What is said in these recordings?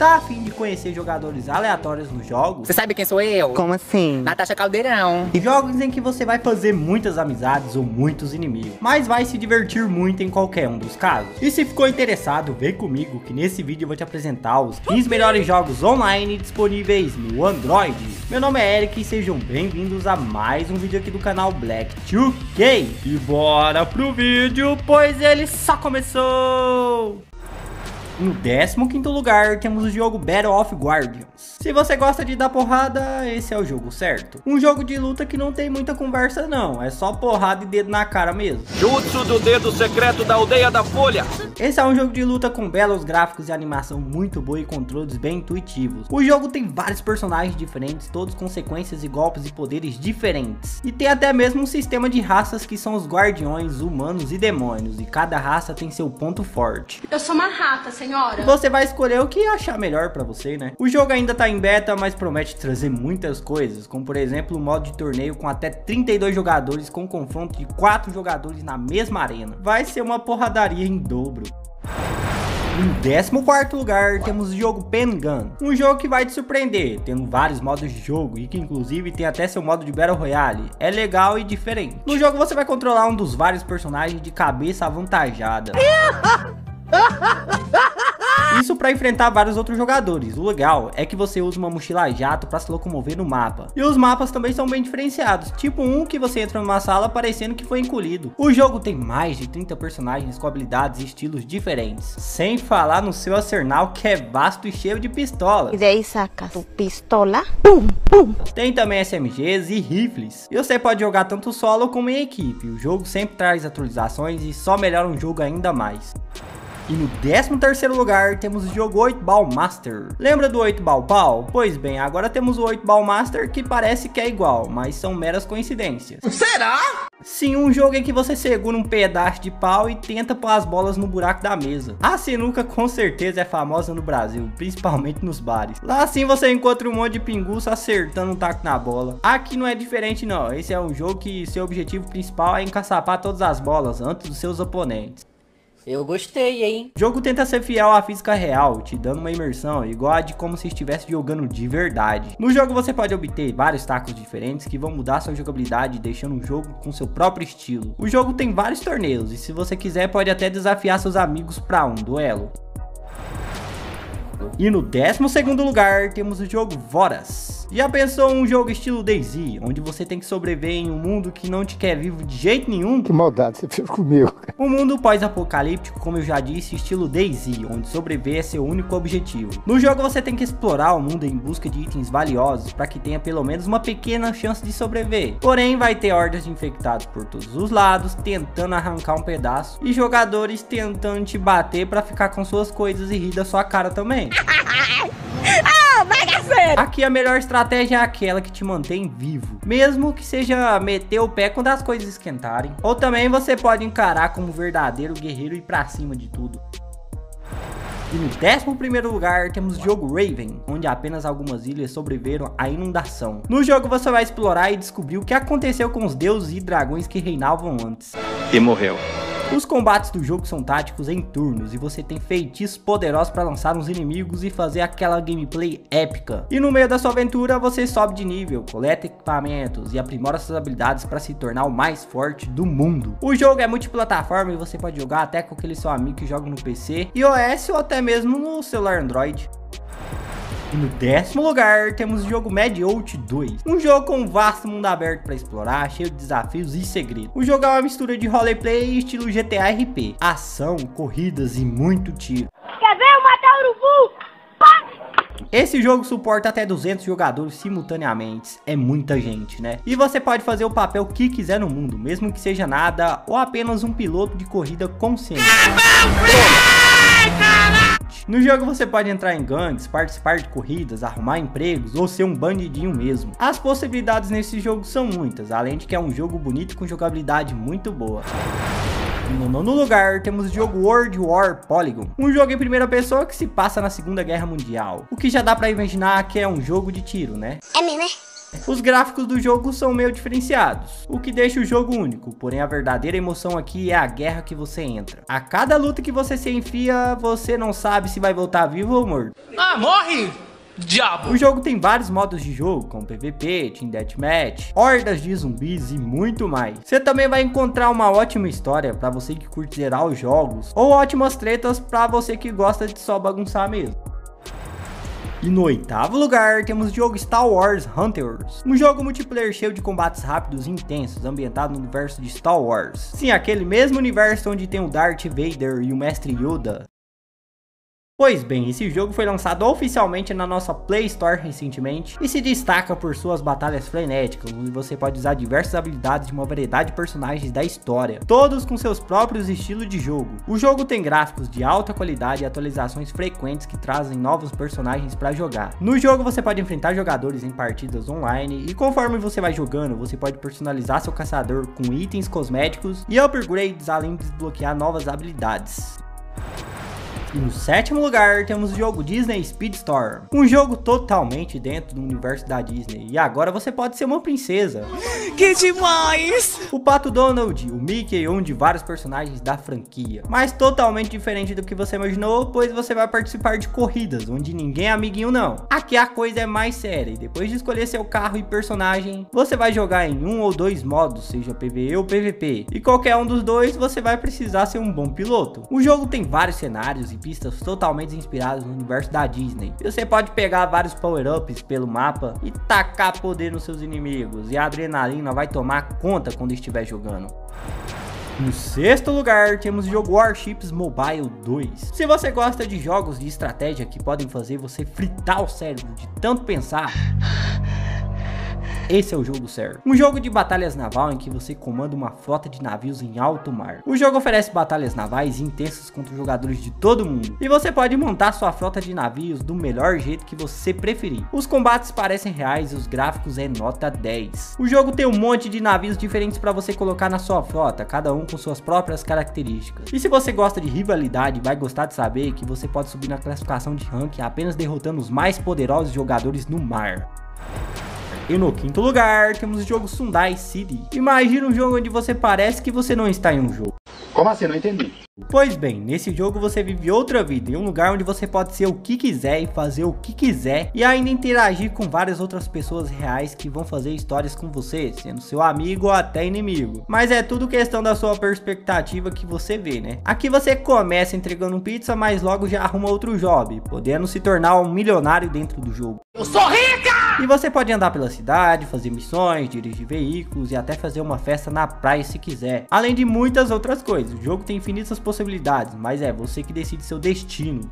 Tá a fim de conhecer jogadores aleatórios nos jogos? Você sabe quem sou eu? Como assim? Natasha Caldeirão. E jogos em que você vai fazer muitas amizades ou muitos inimigos, mas vai se divertir muito em qualquer um dos casos. E se ficou interessado, vem comigo que nesse vídeo eu vou te apresentar os 15 melhores jogos online disponíveis no Android. Meu nome é Eric e sejam bem-vindos a mais um vídeo aqui do canal Black 2K. E bora pro vídeo, pois ele só começou! No 15º lugar, temos o jogo Battle of Guardians. Se você gosta de dar porrada, esse é o jogo certo. Um jogo de luta que não tem muita conversa não, é só porrada e dedo na cara mesmo. Jutsu do dedo secreto da aldeia da Folha. Esse é um jogo de luta com belos gráficos e animação muito boa e controles bem intuitivos. O jogo tem vários personagens diferentes, todos com sequências e golpes e poderes diferentes. E tem até mesmo um sistema de raças que são os guardiões, humanos e demônios, e cada raça tem seu ponto forte. Eu sou uma rata, senhora. Você vai escolher o que achar melhor pra você, né? O jogo ainda tá em beta, mas promete trazer muitas coisas, como por exemplo o modo de torneio com até 32 jogadores com confronto de 4 jogadores na mesma arena. Vai ser uma porradaria em dobro. Em 14º lugar, temos o jogo Pen Gun, um jogo que vai te surpreender, tendo vários modos de jogo e que inclusive tem até seu modo de Battle Royale. É legal e diferente. No jogo você vai controlar um dos vários personagens de cabeça avantajada. Isso para enfrentar vários outros jogadores. O legal é que você usa uma mochila jato para se locomover no mapa. E os mapas também são bem diferenciados, tipo um que você entra numa sala parecendo que foi encolhido. O jogo tem mais de 30 personagens com habilidades e estilos diferentes, sem falar no seu arsenal que é vasto e cheio de pistolas. E daí saca tu pistola, pum, pum. Tem também SMGs e rifles. E você pode jogar tanto solo como em equipe. O jogo sempre traz atualizações e só melhora um jogo ainda mais. E no 13º lugar, temos o jogo 8-Ball Master. Lembra do 8-Ball Pau? Pois bem, agora temos o 8-Ball Master que parece que é igual, mas são meras coincidências. Será? Sim, um jogo em que você segura um pedaço de pau e tenta pôr as bolas no buraco da mesa. A sinuca com certeza é famosa no Brasil, principalmente nos bares. Lá sim você encontra um monte de pinguço acertando um taco na bola. Aqui não é diferente não, esse é um jogo que seu objetivo principal é encaçapar todas as bolas antes dos seus oponentes. Eu gostei, hein? O jogo tenta ser fiel à física real, te dando uma imersão igual a de como se estivesse jogando de verdade. No jogo você pode obter vários tacos diferentes que vão mudar sua jogabilidade, deixando o jogo com seu próprio estilo. O jogo tem vários torneios e se você quiser pode até desafiar seus amigos para um duelo. E no 12º lugar temos o jogo Voras. Já pensou um jogo estilo DayZ, onde você tem que sobreviver em um mundo que não te quer vivo de jeito nenhum? Que maldade você fez comigo. Um mundo pós-apocalíptico, como eu já disse, estilo DayZ, onde sobreviver é seu único objetivo. No jogo você tem que explorar o mundo em busca de itens valiosos para que tenha pelo menos uma pequena chance de sobreviver. Porém vai ter hordas de infectados por todos os lados, tentando arrancar um pedaço, e jogadores tentando te bater para ficar com suas coisas e rir da sua cara também. Aqui a melhor estratégia é aquela que te mantém vivo, mesmo que seja meter o pé quando as coisas esquentarem. Ou também você pode encarar como um verdadeiro guerreiro e ir pra cima de tudo. E no 11º lugar temos o jogo Raven, onde apenas algumas ilhas sobreviveram à inundação. No jogo você vai explorar e descobrir o que aconteceu com os deuses e dragões que reinavam antes. E morreu. Os combates do jogo são táticos em turnos e você tem feitiços poderosos para lançar nos inimigos e fazer aquela gameplay épica. E no meio da sua aventura você sobe de nível, coleta equipamentos e aprimora suas habilidades para se tornar o mais forte do mundo. O jogo é multiplataforma e você pode jogar até com aquele seu amigo que joga no PC, iOS ou até mesmo no celular Android. E no 10º lugar temos o jogo Mediout 2, um jogo com um vasto mundo aberto para explorar, cheio de desafios e segredos. O jogo é uma mistura de roleplay e estilo GTA RP, ação, corridas e muito tiro. Quer ver eu matar o urubu? Esse jogo suporta até 200 jogadores simultaneamente, é muita gente, né? E você pode fazer o papel que quiser no mundo, mesmo que seja nada ou apenas um piloto de corrida consciente. No jogo você pode entrar em gangues, participar de corridas, arrumar empregos ou ser um bandidinho mesmo. As possibilidades nesse jogo são muitas, além de que é um jogo bonito com jogabilidade muito boa. No 9º lugar temos o jogo World War Polygon, um jogo em primeira pessoa que se passa na Segunda Guerra Mundial, o que já dá pra imaginar que é um jogo de tiro, né? É mesmo, é? Os gráficos do jogo são meio diferenciados, o que deixa o jogo único, porém a verdadeira emoção aqui é a guerra que você entra. A cada luta que você se enfia, você não sabe se vai voltar vivo ou morto. Ah, morre! Diabo! O jogo tem vários modos de jogo, como PVP, Team Deathmatch, hordas de zumbis e muito mais. Você também vai encontrar uma ótima história para você que curte zerar os jogos, ou ótimas tretas para você que gosta de só bagunçar mesmo. E no oitavo lugar temos o jogo Star Wars Hunters, um jogo multiplayer cheio de combates rápidos e intensos, ambientado no universo de Star Wars. Sim, aquele mesmo universo onde tem o Darth Vader e o Mestre Yoda. Pois bem, esse jogo foi lançado oficialmente na nossa Play Store recentemente e se destaca por suas batalhas frenéticas, onde você pode usar diversas habilidades de uma variedade de personagens da história, todos com seus próprios estilos de jogo. O jogo tem gráficos de alta qualidade e atualizações frequentes que trazem novos personagens para jogar. No jogo você pode enfrentar jogadores em partidas online e conforme você vai jogando, você pode personalizar seu caçador com itens cosméticos e upgrades, além de desbloquear novas habilidades. E no sétimo lugar temos o jogo Disney Speedstorm, um jogo totalmente dentro do universo da Disney, e agora você pode ser uma princesa. Que demais! O Pato Donald, o Mickey e um de vários personagens da franquia, mas totalmente diferente do que você imaginou, pois você vai participar de corridas, onde ninguém é amiguinho não. Aqui a coisa é mais séria, e depois de escolher seu carro e personagem, você vai jogar em um ou dois modos, seja PvE ou PvP, e qualquer um dos dois você vai precisar ser um bom piloto. O jogo tem vários cenários e pistas totalmente inspiradas no universo da Disney. E você pode pegar vários power-ups pelo mapa e tacar poder nos seus inimigos, e a adrenalina vai tomar conta quando estiver jogando. No sexto lugar temos o jogo Warships Mobile 2. Se você gosta de jogos de estratégia que podem fazer você fritar o cérebro de tanto pensar, esse é o jogo certo. Um jogo de batalhas naval em que você comanda uma frota de navios em alto mar. O jogo oferece batalhas navais intensas contra jogadores de todo mundo, e você pode montar sua frota de navios do melhor jeito que você preferir. Os combates parecem reais e os gráficos é nota 10. O jogo tem um monte de navios diferentes para você colocar na sua frota, cada um com suas próprias características. E se você gosta de rivalidade, vai gostar de saber que você pode subir na classificação de ranking apenas derrotando os mais poderosos jogadores no mar. E no quinto lugar temos o jogo Sundai City. Imagina um jogo onde você parece que você não está em um jogo. Como assim? Não entendi. Pois bem, nesse jogo você vive outra vida, em um lugar onde você pode ser o que quiser e fazer o que quiser, e ainda interagir com várias outras pessoas reais que vão fazer histórias com você, sendo seu amigo ou até inimigo. Mas é tudo questão da sua perspectiva que você vê, né? Aqui você começa entregando pizza, mas logo já arruma outro job, podendo se tornar um milionário dentro do jogo. Eu sou rica! E você pode andar pela cidade, fazer missões, dirigir veículos e até fazer uma festa na praia se quiser. Além de muitas outras coisas. O jogo tem infinitas possibilidades, mas é você que decide seu destino.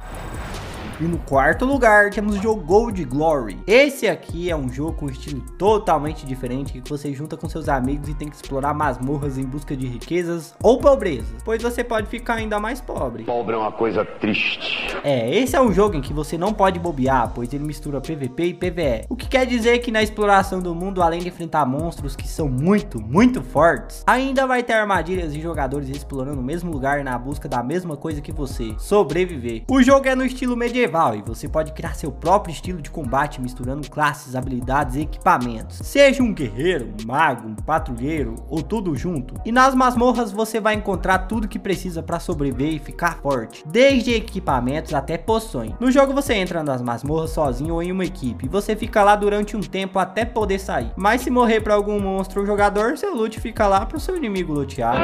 E no quarto lugar temos o jogo Gold Glory. Esse aqui é um jogo com um estilo totalmente diferente, que você junta com seus amigos e tem que explorar masmorras em busca de riquezas ou pobrezas, pois você pode ficar ainda mais pobre. Pobre é uma coisa triste. Esse é um jogo em que você não pode bobear, pois ele mistura PVP e PvE. O que quer dizer que na exploração do mundo, além de enfrentar monstros que são muito fortes, ainda vai ter armadilhas de jogadores explorando o mesmo lugar na busca da mesma coisa que você, sobreviver. O jogo é no estilo medieval e você pode criar seu próprio estilo de combate misturando classes, habilidades e equipamentos. Seja um guerreiro, um mago, um patrulheiro ou tudo junto. E nas masmorras você vai encontrar tudo que precisa para sobreviver e ficar forte, desde equipamentos até poções. No jogo você entra nas masmorras sozinho ou em uma equipe e você fica lá durante um tempo até poder sair. Mas se morrer para algum monstro ou jogador, seu loot fica lá para o seu inimigo lutear.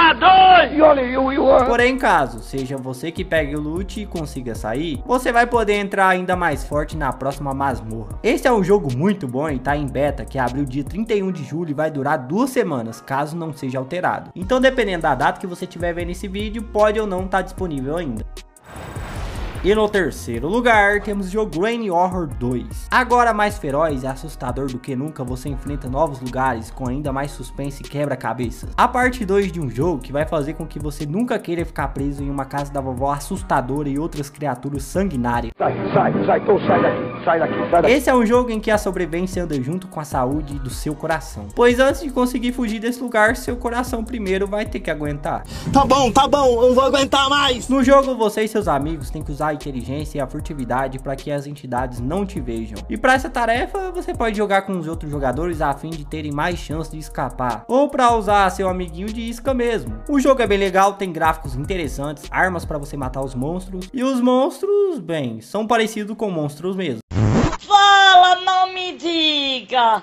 Porém, caso seja você que pegue o loot e consiga sair, você vai poder entrar ainda mais forte na próxima masmorra. Esse é um jogo muito bom e tá em beta, que abriu dia 31 de julho e vai durar 2 semanas, caso não seja alterado. Então, dependendo da data que você estiver vendo esse vídeo, pode ou não estar disponível ainda. E no terceiro lugar temos o jogo Rain Horror 2. Agora mais feroz e assustador do que nunca, você enfrenta novos lugares com ainda mais suspense e quebra-cabeças. A parte 2 de um jogo que vai fazer com que você nunca queira ficar preso em uma casa da vovó assustadora e outras criaturas sanguinárias. Sai daqui. Esse é um jogo em que a sobrevivência anda junto com a saúde do seu coração, pois antes de conseguir fugir desse lugar, seu coração primeiro vai ter que aguentar. Tá bom, eu não vou aguentar mais. No jogo você e seus amigos têm que usar usar a inteligência e a furtividade para que as entidades não te vejam. E para essa tarefa, você pode jogar com os outros jogadores a fim de terem mais chance de escapar, ou para usar seu amiguinho de isca mesmo. O jogo é bem legal, tem gráficos interessantes, armas para você matar os monstros, e os monstros, bem, são parecidos com monstros mesmo. Fala, não me diga!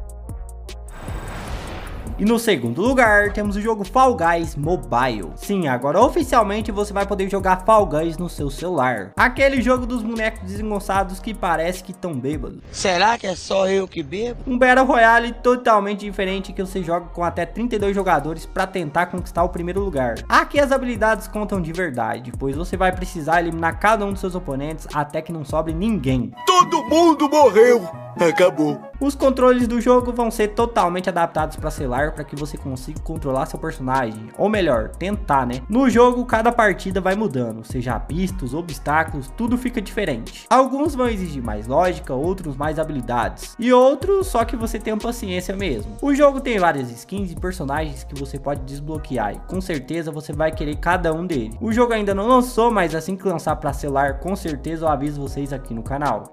E no segundo lugar, temos o jogo Fall Guys Mobile. Sim, agora oficialmente você vai poder jogar Fall Guys no seu celular. Aquele jogo dos bonecos desengonçados que parece que estão bêbados. Será que é só eu que bebo? Um Battle Royale totalmente diferente que você joga com até 32 jogadores para tentar conquistar o primeiro lugar. Aqui as habilidades contam de verdade, pois você vai precisar eliminar cada um dos seus oponentes até que não sobre ninguém. Todo mundo morreu! Acabou. Os controles do jogo vão ser totalmente adaptados para celular para que você consiga controlar seu personagem, ou melhor, tentar, né? No jogo, cada partida vai mudando, seja pistas, obstáculos, tudo fica diferente. Alguns vão exigir mais lógica, outros mais habilidades, e outros só que você tenha paciência mesmo. O jogo tem várias skins e personagens que você pode desbloquear, e com certeza você vai querer cada um deles. O jogo ainda não lançou, mas assim que lançar para celular, com certeza eu aviso vocês aqui no canal.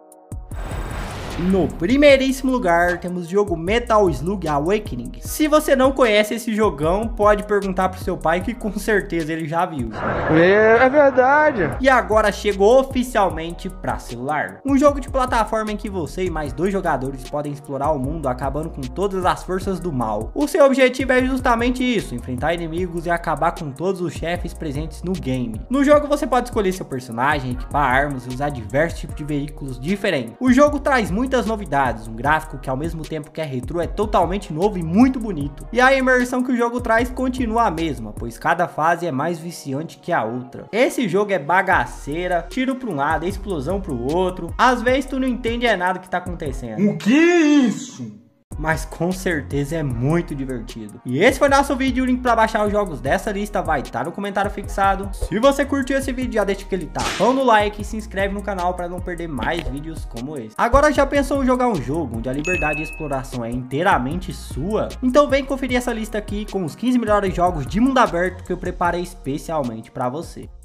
No primeiríssimo lugar, temos o jogo Metal Slug Awakening. Se você não conhece esse jogão, pode perguntar pro seu pai que com certeza ele já viu. É verdade. E agora chegou oficialmente para celular. Um jogo de plataforma em que você e mais 2 jogadores podem explorar o mundo acabando com todas as forças do mal. O seu objetivo é justamente isso, enfrentar inimigos e acabar com todos os chefes presentes no game. No jogo você pode escolher seu personagem, equipar armas e usar diversos tipos de veículos diferentes. O jogo traz muitas novidades, um gráfico que ao mesmo tempo que é retrô é totalmente novo e muito bonito. E a imersão que o jogo traz continua a mesma, pois cada fase é mais viciante que a outra. Esse jogo é bagaceira, tiro para um lado, explosão para o outro. Às vezes tu não entende nada que tá acontecendo. O que é isso? Mas com certeza é muito divertido. E esse foi nosso vídeo, o link para baixar os jogos dessa lista vai estar no comentário fixado. Se você curtiu esse vídeo, já deixa aquele tapão no like e se inscreve no canal para não perder mais vídeos como esse. Agora já pensou em jogar um jogo onde a liberdade de exploração é inteiramente sua? Então vem conferir essa lista aqui com os 15 melhores jogos de mundo aberto que eu preparei especialmente para você.